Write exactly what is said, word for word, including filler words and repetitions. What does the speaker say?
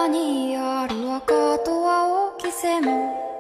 にある赤と青き線も